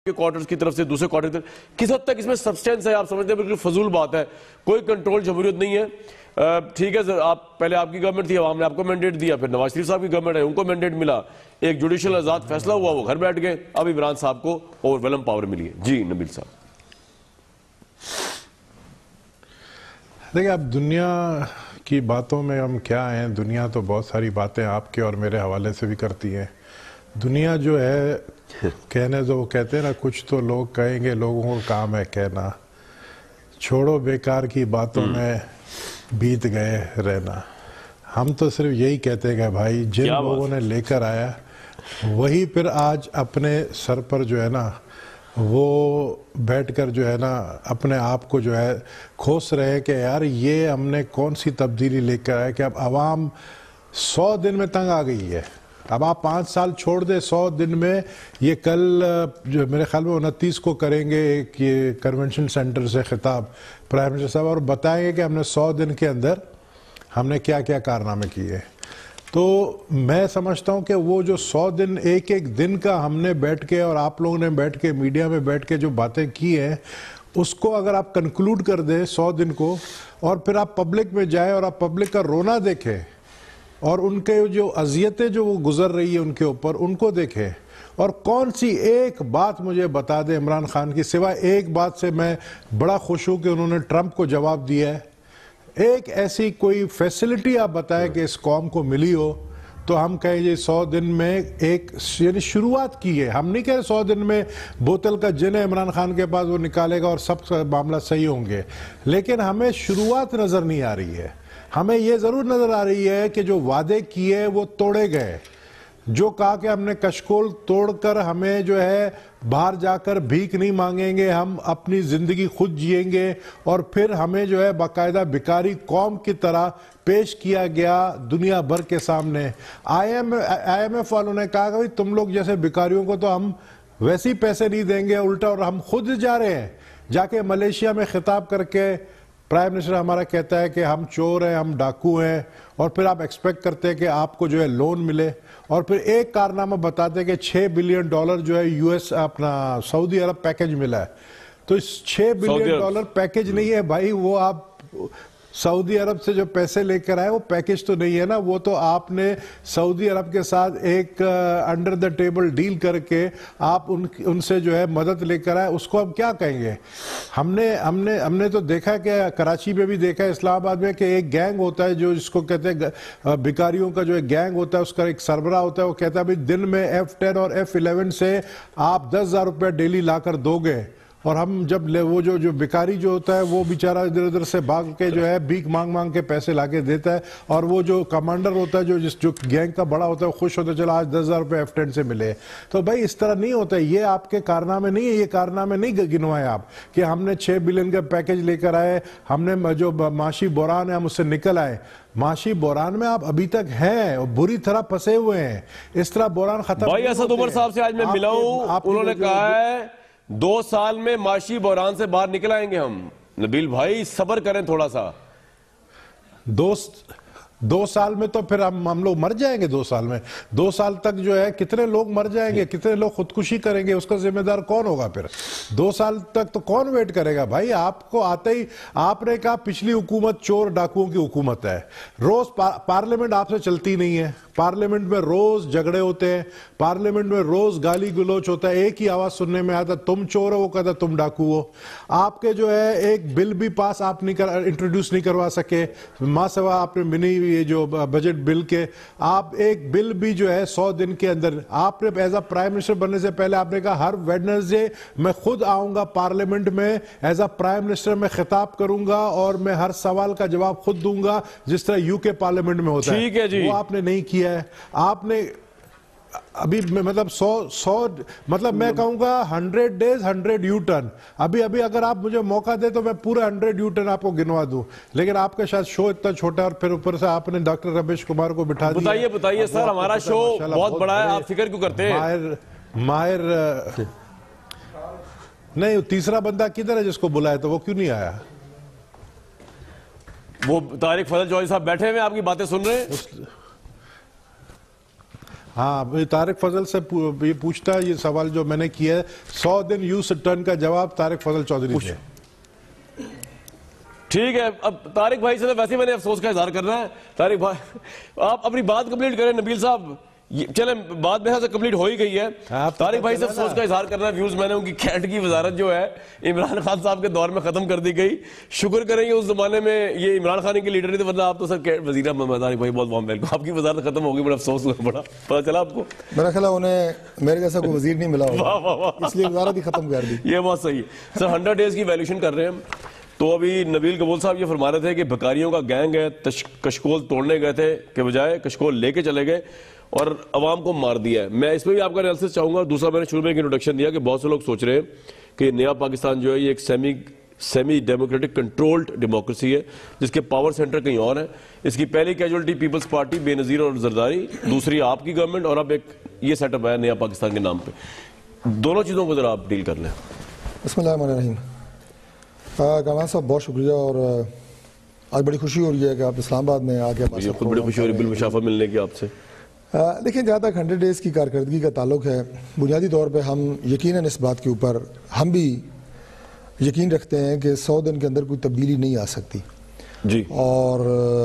کے کوارٹرز کی طرف سے دوسرے کوارٹر کی طرف کس حد تک اس میں سبسٹینس ہے؟ آپ سمجھتے ہیں بالکل فضول بات ہے, کوئی کنٹرول جمہوریت نہیں ہے. ٹھیک ہے, آپ پہلے آپ کی گورنمنٹ تھی, عوام نے آپ کو مینڈیٹ دیا, پھر نواز شریف صاحب کی گورنمنٹ ہے, ان کو مینڈیٹ ملا, ایک جوڈیشل آزاد فیصلہ ہوا, وہ گھر بیٹھ گئے, اب عمران صاحب کو اوور ویلم پاور ملی ہے. جی نبیل صاحب. دیکھیں اب دنیا کی باتوں میں ہم کیا ہیں, دنیا تو بہت ساری باتیں آپ کے اور میرے حوالے سے بھی کرتی ہے. دنیا جو ہے کہنے تو وہ کہتے ہیں نا, کچھ تو لوگ کہیں گے, لوگوں کو کام ہے کہنا, چھوڑو بیکار کی باتوں میں بیت گئے رہنا. ہم تو صرف یہی کہتے ہیں کہ بھائی جن لوگوں نے لے کر آیا وہی پھر آج اپنے سر پر جو ہے نا وہ بیٹھ کر جو ہے نا اپنے آپ کو جو ہے کھوس رہے کہ یار یہ ہم نے کون سی تبدیلی لے کر آیا کہ اب عوام 100 دن میں تنگ آ گئی ہے. اب آپ 5 سال چھوڑ دیں, 100 دن میں یہ کل جو میرے خیال میں 29 کو کریں گے ایک یہ کنونشن سینٹر سے خطاب پرائم منسٹر صاحب, اور بتائیں گے کہ ہم نے 100 دن کے اندر ہم نے کیا کیا کارنامے کیے. تو میں سمجھتا ہوں کہ وہ جو 100 دن ایک ایک دن کا ہم نے بیٹھ کے اور آپ لوگوں نے بیٹھ کے میڈیا میں بیٹھ کے جو باتیں کی ہیں اس کو اگر آپ کنکلوڈ کر دیں 100 دن کو, اور پھر آپ پبلک میں جائیں اور آپ پبلک کا رونا دیکھیں اور ان کے جو اذیتیں جو وہ گزر رہی ہے ان کے اوپر ان کو دیکھیں, اور کون سی ایک بات مجھے بتا دیں عمران خان کی, سوائے ایک بات سے میں بڑا خوش ہوں کہ انہوں نے ٹرمپ کو جواب دیا ہے. ایک ایسی کوئی فیسلٹی آپ بتائیں کہ اس قوم کو ملی ہو تو ہم کہیں یہ 100 دن میں ایک یعنی شروعات کی ہے. ہم نہیں کہیں 100 دن میں بوتل کا جن ہے عمران خان کے پاس وہ نکالے گا اور سب معاملہ صحیح ہوں گے, لیکن ہمیں شروعات نظر نہیں آ رہی ہے. ہمیں یہ ضرور نظر آ رہی ہے کہ جو وعدے کیے وہ توڑے گئے, جو کہا کہ ہم نے کشکول توڑ کر ہمیں جو ہے باہر جا کر بھیک نہیں مانگیں گے, ہم اپنی زندگی خود جئیں گے, اور پھر ہمیں جو ہے باقاعدہ بیکاری قوم کی طرح پیش کیا گیا دنیا بھر کے سامنے. آئی ایم ایف والوں نے کہا کہ تم لوگ جیسے بیکاریوں کو تو ہم ویسے ہی پیسے نہیں دیں گے, الٹا اور ہم خود جا رہے ہیں. جا کے ملیشیا میں خطاب کر کے پرائم منسٹر ہمارا کہتا ہے کہ ہم چور ہیں, ہم ڈاکو ہیں, اور پھر آپ ایکسپیکٹ کرتے ہیں کہ آپ کو جو ہے لون ملے, اور پھر ایک کارنامہ بتاتے ہیں کہ $6 بلین جو ہے یو ایس اپنا سعودی عرب پیکج ملا ہے. تو اس $6 بلین پیکج نہیں ہے بھائی, وہ آپ سعودی عرب سے جو پیسے لے کر آئے وہ پیکج تو نہیں ہے نا, وہ تو آپ نے سعودی عرب کے ساتھ ایک انڈر دا ٹیبل ڈیل کر کے آپ ان سے جو ہے مدد لے کر آئے. اس کو ہم کیا کہیں گے؟ ہم نے تو دیکھا کہ کراچی میں بھی دیکھا ہے, اسلام آباد میں, کہ ایک گینگ ہوتا ہے جو جس کو کہتے ہیں بیکاریوں کا جو ایک گینگ ہوتا ہے, اس کا ایک سربراہ ہوتا ہے, وہ کہتا ہے بھائی دن میں F10 اور F11 سے آپ 10,000 روپے ڈیلی لا کر دو گے, اور ہم جب وہ جو بیکاری جو ہوتا ہے وہ بیچارہ ادھر ادھر سے بھاگ کے جو ہے بھیک مانگ کے پیسے لا کے دیتا ہے, اور وہ جو کمانڈر ہوتا ہے جو گینگ کا بڑا ہوتا ہے وہ خوش ہوتا ہے چلا آج 10,000 روپے F10 سے ملے. تو بھائی اس طرح نہیں ہوتا ہے, یہ آپ کے کارنامے نہیں ہے, یہ کارنامے نہیں گنوائے آپ کہ ہم نے 6 بلین کا پیکج لے کر آئے, ہم نے جو معاشی بحران ہے ہم اس سے نکل آئے. معاشی بحران میں آپ ابھی تک ہیں اور بری طرح پھنسے ہوئے ہیں. اس طرح بحران ختم بھائی اسد عمر صاحب سے آج میں ملا ہوں, انہوں نے کہا ہے 2 سال میں معاشی بحران سے باہر نکل آئیں گے ہم. نبیل بھائی صبر کریں تھوڑا سا. 2 سال میں تو پھر ہم لوگ مر جائیں گے. 2 سال میں 2 سال تک جو ہے کتنے لوگ مر جائیں گے, کتنے لوگ خودکشی کریں گے, اس کا ذمہ دار کون ہوگا پھر؟ 2 سال تک تو کون ویٹ کرے گا بھائی؟ آپ کو آتے ہی آپ نے کہا پچھلی حکومت چور ڈاکوؤں کی حکومت ہے. روز پارلیمنٹ آپ سے چلتی نہیں ہے, پارلیمنٹ میں روز جھگڑے ہوتے ہیں, پارلیمنٹ میں روز گالی گلوچ ہوتا ہے, ایک ہی آواز سننے میں آتا تم چور ہو, وہ کہتا تم ڈاکو ہو. آپ کے جو ہے ایک بل بھی پاس آپ انٹروڈیوس نہیں کروا سکے, ماں سوا آپ نے منی یہ جو بجٹ بل کے, آپ ایک بل بھی جو ہے 100 دن کے اندر آپ نے ایز اے پرائم منسٹر بننے سے پہلے آپ نے کہا ہر ویڈنسڈے میں خود آؤں گا پارلیمنٹ میں, ایز اے پرائم منسٹر میں خطاب کروں گا اور میں ہر سوال کا جواب خود دوں گا جس طرح یو کے پارلیمنٹ میں ہوتا ہے. وہ آپ نے نہیں کیا ہے. آپ نے ابھی مطلب 100 مطلب میں کہوں گا 100 days 100 یو ٹرن. ابھی اگر آپ مجھے موقع دیں تو میں پورا 100 یو ٹرن آپ کو گنوا دوں, لیکن آپ کا شاید شو اتنا چھوٹا, اور پھر اوپر سے آپ نے ڈاکٹر رمیش کمار کو بٹھا دیا. بتائیے سر, ہمارا شو بہت بڑا ہے, آپ فکر کیوں کرتے ہیں؟ ماہر نہیں, تیسرا بندہ کدھر ہے جس کو بلایا تو وہ کیوں نہیں آیا؟ وہ طارق فضل چودھری صاحب بیٹھے ہوئے آپ کی باتیں سن رہے ہیں. ہاں طارق فضل سے یہ پوچھتا ہے یہ سوال جو میں نے کیا ہے 100 دن یو ٹرن کا جواب طارق فضل چودھری سے. ٹھیک ہے, اب طارق بھائی سے ویسے میں نے افسوس کا اظہار کرنا ہے. طارق بھائی آپ اپنی بات کمپلیٹ کریں. نبیل صاحب چلیں بات میں سے کمپلیٹ ہو ہی گئی ہے. طارق بھائی سے افسوس کا اظہار کرنا ہے. ویوز میں نے ان کی کیٹ کی وزارت جو ہے عمران خان صاحب کے دور میں ختم کر دی گئی. شکر کریں گے اس زمانے میں یہ عمران خان کے لیڈر نہیں تھے, ورنہ آپ تو سر وزیر اعظم. طارق بھائی بہت وارم ویلکم. آپ کی وزارت ختم ہو گئی, بڑا افسوس ہوا. بڑا پتا چلا آپ کو؟ میرا خیال ہے انہیں میرے جیسا کوئی وزیر نہیں ملا ہوگا, اس لیے وزارت ہی ختم کر دی. یہ بات صحیح ہے سر. 100 ڈیز کی ویلیوشن کر رہے ہیں. تو ابھی نبیل قبول صاحب یہ فرما رہے تھے کہ بھکاریوں کا گینگ ہے, کشکول توڑنے گئے تھے کہ بجائے کشکول لے کے چلے گئے اور عوام کو مار دیا ہے. میں اس میں بھی آپ کا انالیسس چاہوں گا. دوسرا میں نے شروع میں ایک انٹروڈکشن دیا کہ بہت سے لوگ سوچ رہے ہیں کہ نیا پاکستان جو ہے یہ ایک سیمی ڈیموکریٹک کنٹرولڈ ڈیموکریسی ہے جس کے پاور سینٹر کہیں اور ہیں. اس کی پہلی کیجولٹی پیپلز پارٹی بے نظیر اور زرداری, دوسری آپ کی گورنمنٹ, اور اب ایک یہ سیٹ اپ ہے نیا پاکستان کے نام پہ. دونوں چیزوں کو ذرا آپ ڈیل کر لیں. بسم اللہ الرحمن الرحیم. کامران صاحب بہت شکریہ, اور آج بڑی خوشی ہو رہی ہے کہ آپ اسلام آباد میں آ کے مجھے خود بڑی خوشی ہو رہی ہے بالمشافہ ملنے کی آپ سے. دیکھیں جہاں تک 100 ڈیز کی کارکردگی کا تعلق ہے, بنیادی طور پہ ہم یقیناً اس بات کے اوپر ہم بھی یقین رکھتے ہیں کہ 100 دن کے اندر کوئی تبدیلی نہیں آ سکتی جی, اور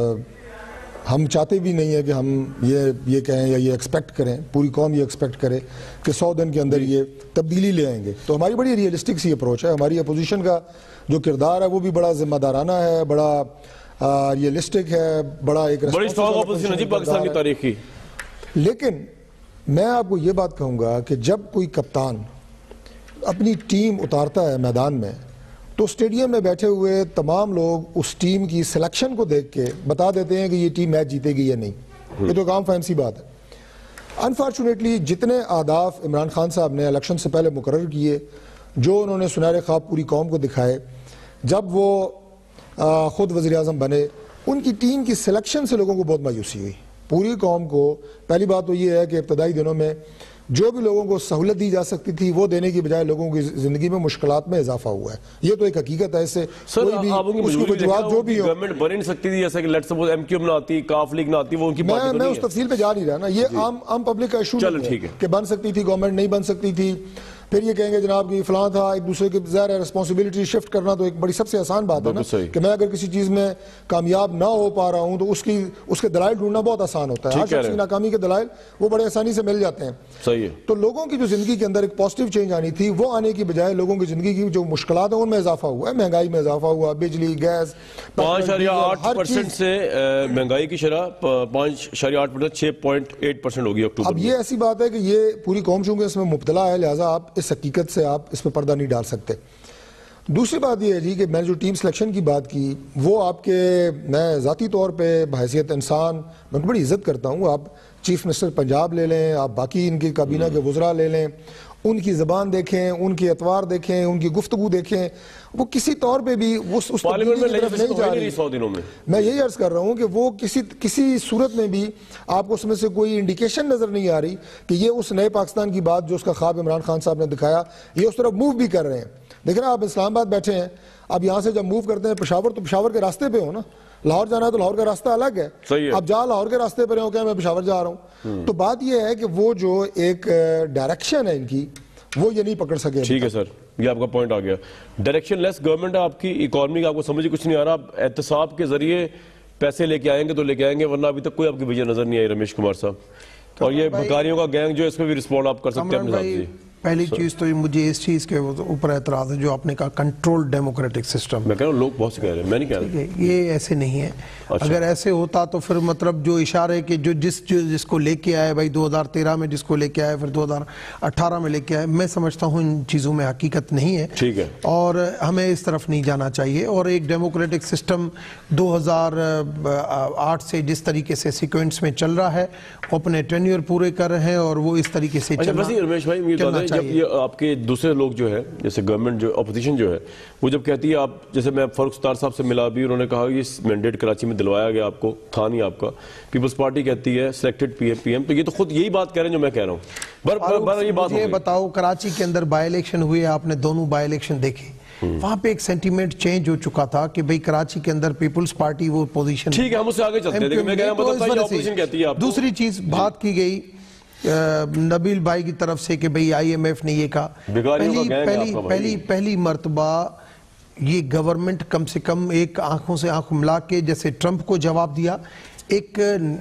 ہم چاہتے بھی نہیں ہیں کہ ہم یہ کہیں یا یہ ایکسپیکٹ کریں, پوری قوم یہ ایکسپیکٹ کرے کہ 100 دن کے اندر یہ تبدیلی لے آئیں گے. تو ہماری بڑی ریئلسٹک سی اپروچ ہے. ہماری اپوزیشن کا جو کردار ہے وہ بھی بڑا ذمہ دارانہ ہے, بڑا ریئلسٹک ہے, بڑا ایک بڑی اسٹرانگ اپوزیشن ہے جی پاکستان کی تاریخ کی. لیکن میں آپ کو یہ بات کہوں گا کہ جب کوئی کپتان اپنی ٹیم اتارتا ہے میدان میں تو اسٹیڈیم میں بیٹھے ہوئے تمام لوگ اس ٹیم کی سلیکشن کو دیکھ کے بتا دیتے ہیں کہ یہ ٹیم میچ جیتے گی یا نہیں. یہ تو عام فہم سی بات ہے. انفارچونیٹلی جتنے اہداف عمران خان صاحب نے الیکشن سے پہلے مقرر کیے, جو انہوں نے سنہرے خواب پوری قوم کو دکھائے, جب وہ خود وزیر اعظم بنے, ان کی ٹیم کی سلیکشن سے لوگوں کو بہت مایوسی ہوئی. پوری قوم کو پہلی بات تو یہ ہے کہ ابتدائی دنوں میں جو بھی لوگوں کو سہولت دی جا سکتی تھی وہ دینے کی بجائے لوگوں کی زندگی میں مشکلات میں اضافہ ہوا ہے. یہ تو ایک حقیقت ہے. اس سے کوئی بھی اس کی وجوہات جو بھی ہو, گورنمنٹ بن نہیں سکتی تھی, جیسے کہ let suppose M Q M نہ آتی, کاف لیگ نہ آتی, وہ ان کی بات میں اس تفصیل پہ جا نہیں رہا نا. یہ عام پبلک کا ایشو نہیں ہے کہ بن سکتی تھی گورنمنٹ, نہیں بن سکتی تھی. پھر یہ کہیں گے جناب کہ فلاں تھا, ایک دوسرے کی ظاہر ہے رسپانسبلٹی شفٹ کرنا تو ایک بڑی سب سے آسان بات ہے نا, کہ میں اگر کسی چیز میں کامیاب نہ ہو پا رہا ہوں تو اس کے دلائل ڈھونڈنا بہت آسان ہوتا ہے. ہر شخص کی ناکامی کے دلائل وہ بڑے آسانی سے مل جاتے ہیں. صحیح ہے. تو لوگوں کی جو زندگی کے اندر ایک پازیٹیو چینج آنی تھی وہ آنے کی بجائے لوگوں کی زندگی کی جو مشکلات ہیں ان میں اضافہ ہوا ہے. مہنگائی میں اضافہ ہوا, بجلی, گیس, 5.8% سے مہنگائی کی شرح 5.8% 6.8% ہوگی اکتوبر. اب یہ ایسی بات ہے کہ یہ پوری قوم چونکہ اس میں مبتلا ہے, لہٰذا آپ اس حقیقت سے آپ اس پہ پردہ نہیں ڈال سکتے. دوسری بات یہ ہے جی کہ میں نے جو ٹیم سلیکشن کی بات کی وہ آپ کے, میں ذاتی طور پہ بحیثیت انسان میں بڑی عزت کرتا ہوں. آپ چیف منسٹر پنجاب لے لیں, آپ باقی ان کی کابینہ کے وزراء لے لیں, ان کی زبان دیکھیں, ان کے اطوار دیکھیں, ان کی گفتگو دیکھیں, وہ کسی طور پہ بھی اس تبدیلی کی طرف نہیں جا رہی. 100 دنوں میں میں یہی عرض کر رہا ہوں کہ وہ کسی صورت میں بھی آپ کو اس میں سے کوئی انڈیکیشن نظر نہیں آ رہی کہ یہ اس نئے پاکستان کی بات جو اس کا خواب عمران خان صاحب نے دکھایا یہ اس طرف موو بھی کر رہے ہیں. دیکھ رہے ہیں آپ اسلام آباد بیٹھے ہیں, اب یہاں سے جب موو کرتے ہیں پشاور تو پشاور کے راستے پہ ہو نا, لاہور جانا ہے تو لاہور کا راستہ الگ ہے. اب جہاں لاہور کے راستے پر ہوں کہ میں پشاور جا رہا ہوں, تو بات یہ ہے کہ وہ جو ایک ڈائریکشن ہے ان کی وہ یہ نہیں پکڑ سکے. ٹھیک ہے سر, یہ آپ کا پوائنٹ آ گیا. ڈائریکشن لیس گورنمنٹ ہے آپ کی, اکانومی کا آپ کو سمجھ کچھ نہیں آ رہا. احتساب کے ذریعے پیسے لے کے آئیں گے تو لے کے آئیں گے, ورنہ ابھی تک کوئی آپ کی وجہ نظر نہیں آئی رمیش کمار صاحب. اور یہ بھکاریوں کا گینگ جو ہے اس پہ بھی رسپونڈ آپ کر سکتے ہیں اپنے ساتھ. جی پہلی چیز تو مجھے اس چیز کے اوپر اعتراض ہے جو آپ نے کہا کنٹرول ڈیموکریٹک سسٹم. میں کہہ رہا ہوں لوگ بہت سے کہہ رہے ہیں, میں نہیں کہہ رہا. یہ ایسے نہیں ہے. اگر ایسے ہوتا تو پھر مطلب جو اشارے کہ جو جس کو لے کے آئے بھائی 2013 میں جس کو لے کے آئے پھر 2018 میں لے کے آئے, میں سمجھتا ہوں ان چیزوں میں حقیقت نہیں ہے. ٹھیک ہے. اور ہمیں اس طرف نہیں جانا چاہیے. اور ایک ڈیموکریٹک سسٹم 2008 سے جس طریقے سے سیکوینس میں چل رہا ہے وہ اپنے ٹینیور پورے کر رہے ہیں اور وہ اس طریقے سے چلنا رمیش بھائی یہ بتا دیں, جب یہ آپ کے دوسرے لوگ جو ہے جیسے گورنمنٹ جو اپوزیشن جو ہے وہ جب کہتی ہے, آپ جیسے میں فاروق ستار صاحب سے ملا بھی, انہوں نے کہا یہ مینڈیٹ کراچی میں دلوایا گیا, آپ کو تھا نہیں آپ کا. پیپلز پارٹی کہتی ہے سلیکٹڈ پی ایم, تو یہ تو خود یہی بات کہہ رہے ہیں جو میں کہہ رہا ہوں. یہ بات مجھے بتاؤ کراچی کے اندر بائی الیکشن ہوئے, آپ نے دونوں بائی الیکشن دیکھے, وہاں پہ ایک سینٹیمنٹ چینج ہو چکا تھا کہ بھئی کراچی کے اندر پیپلز پارٹی وہ پوزیشن. ٹھیک ہے, ہم اس سے آگے چلتے ہیں. دوسری چیز بات کی گئی نبیل بھائی کی طرف سے کہ بھئی آئی ایم ایف نے یہ کہا، پہلی مرتبہ یہ گورنمنٹ کم سے کم ایک آنکھوں سے آنکھ ملا کے جیسے ٹرمپ کو جواب دیا، ایک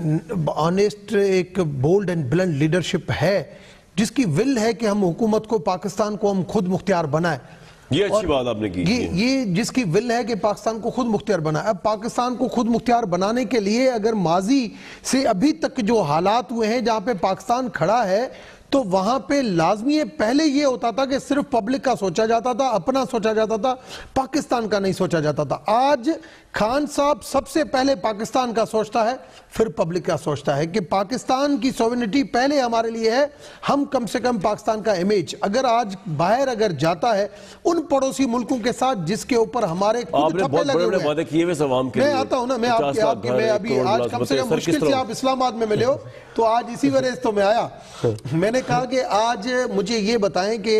آنیسٹ، ایک بولڈ اینڈ بلنڈ لیڈرشپ ہے جس کی ول ہے کہ ہم حکومت کو، پاکستان کو ہم خود مختار بنائیں. یہ اچھی بات آپ نے کی. یہ جس کی ول ہے کہ پاکستان کو خود مختار بنائے. اب پاکستان کو خود مختار بنانے کے لیے اگر ماضی سے ابھی تک جو حالات ہوئے ہیں جہاں پہ پاکستان کھڑا ہے تو وہاں پہ لازمی ہے، پہلے یہ ہوتا تھا کہ صرف پبلک کا سوچا جاتا تھا، اپنا سوچا جاتا تھا، پاکستان کا نہیں سوچا جاتا تھا. آج خان صاحب سب سے پہلے پاکستان کا سوچتا ہے، پھر پبلک کا سوچتا ہے کہ پاکستان کی سوورنٹی پہلے ہمارے لیے ہے. ہم کم سے کم پاکستان کا امیج اگر آج باہر اگر جاتا ہے ان پڑوسی ملکوں کے ساتھ جس کے اوپر ہمارے خود ٹھپے لگے ہوئے ہیں. میں آتا ہوں نا، میں ابھی آج کم سے کم مشکل سے آپ اسلام آباد میں ملے ہو تو آج اسی وجہ سے تو میں آیا. میں نے کہا کہ آج مجھے یہ بتائیں کہ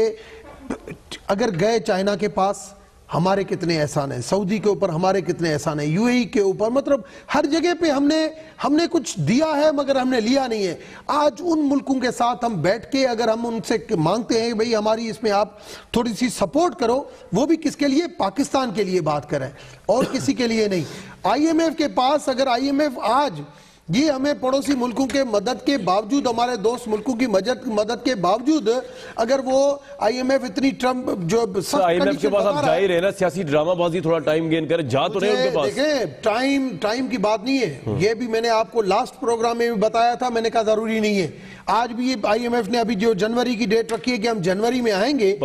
اگر گئے چائنا کے پاس ہمارے کتنے احسان ہیں، سعودی کے اوپر ہمارے کتنے احسان ہیں، یو اے ای کے اوپر، مطلب ہر جگہ پہ ہم نے کچھ دیا ہے مگر ہم نے لیا نہیں ہے. آج ان ملکوں کے ساتھ ہم بیٹھ کے اگر ہم ان سے مانگتے ہیں بھئی ہماری اس میں آپ تھوڑی سی سپورٹ کرو، وہ بھی کس کے لیے؟ پاکستان کے لیے بات کریں اور کسی کے لیے نہیں. آئی ایم ایف کے پاس اگر آئی ایم ایف آج یہ ہمیں پڑوسی ملکوں کے مدد کے باوجود، ہمارے دوست ملکوں کی مدد کے باوجود اگر وہ آئی ایم ایف اتنی ٹرمپ جو آئی ایم ایف کے پاس آپ جا ہی رہے نا، سیاسی ڈرامہ بازی تھوڑا ٹائم گین کرے، جا تو رہے ان کے پاس. دیکھیں ٹائم کی بات نہیں ہے، یہ بھی میں نے آپ کو لاسٹ پروگرام میں بھی بتایا تھا، میں نے کہا ضروری نہیں ہے. آج بھی یہ آئی ایم ایف نے ابھی جو جنوری کی ڈیٹ رکھی ہے کہ ہم جنوری میں آئیں گے،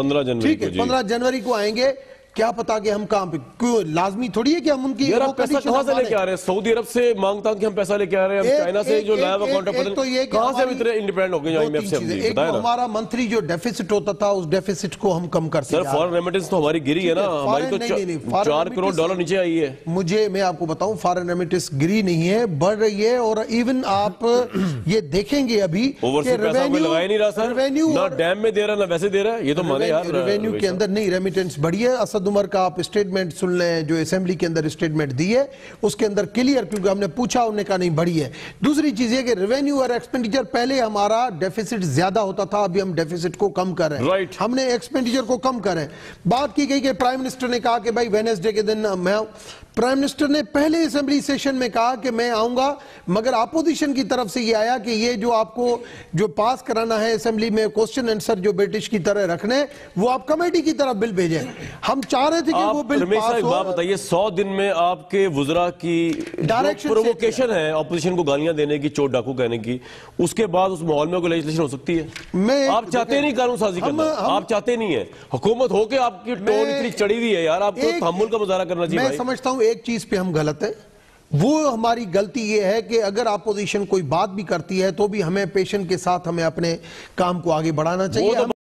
15 جنوری کو آئیں گے. کیا پتا کہ ہم کہاں پہ، کیوں لازمی تھوڑی ہے کہ ہم ان کی پیسہ کہاں سے لے کے آ رہے ہیں؟ سعودی عرب سے مانگتا کہ ہم پیسہ لے کے آ رہے ہیں، ہم چائنا سے جو لایا ہوا کانٹریکٹ کہاں سے ہم اتنے انڈیپینڈنٹ ہو گئے جو آئی ایم ایف سے ہم ایک ہمارا منتھلی جو ڈیفیسٹ ہوتا تھا اس ڈیفیسٹ کو ہم کم کر سکتے ہیں. سر فارن ریمیٹنس تو ہماری گری ہے نا، ہماری تو $4 کروڑ نیچے آئی ہے. میں آپ کو بتاؤں فارن ریمیٹنس گری نہیں ہے، بڑھ رہی ہے. اور ایون آپ یہ دیکھیں گے ابھی اوورسیز پیسہ کوئی لگا ہی نہیں رہا سر، نہ ڈیم میں دے رہا نہ ویسے دے رہا ہے. یہ تو مانے یار ریونیو کے اندر نہیں ریمیٹنس بڑھی ہے. اسد عمر کا آپ اسٹیٹمنٹ سن لیں جو اسمبلی کے اندر اسٹیٹمنٹ دی ہے اس کے اندر کلیئر، کیونکہ ہم نے پوچھا انہوں نے کہا نہیں بڑھی ہے. دوسری چیز یہ کہ ریونیو اور ایکسپینڈیچر پہلے ہمارا ڈیفیسٹ زیادہ ہوتا تھا، ابھی ہم ڈیفیسٹ کو کم کر رہے ہیں، ہم نے ایکسپینڈیچر کو کم کر رہے ہیں. بات کی گئی کہ پرائم منسٹر نے کہا کہ بھائی وینسڈے کے دن میں پرائم منسٹر نے پہلے اسمبلی سیشن میں کہا کہ میں آؤں گا، مگر اپوزیشن کی طرف سے یہ آیا کہ یہ جو آپ کو جو پاس کرانا ہے اسمبلی میں کوسچن آنسر جو برٹش کی طرح رکھنے وہ آپ کمیٹی کی طرف بل بھیجیں. ہم چاہ رہے تھے کہ وہ بل پاس ایک بات بتائیے، 100 دن میں آپ کے وزراء کی پرووکیشن ہے اپوزیشن کو گالیاں دینے کی، چوٹ ڈاکو کہنے کی، اس کے بعد اس ماحول میں کوئی لیجسلیشن ہو سکتی ہے؟ آپ چاہتے نہیں قانون سازی کرنا، آپ چاہتے نہیں ہے حکومت ہو کے آپ کی ٹون اتنی چڑھی ہوئی ہے یار، آپ کو تحمل کا مظاہرہ کرنا چاہیے. میں سمجھتا ہوں ایک چیز پہ ہم غلط ہے، وہ ہماری غلطی یہ ہے کہ اگر اپوزیشن کوئی بات بھی کرتی ہے تو بھی ہمیں پیشن کے ساتھ ہمیں اپنے کام کو آگے بڑھانا چاہیے.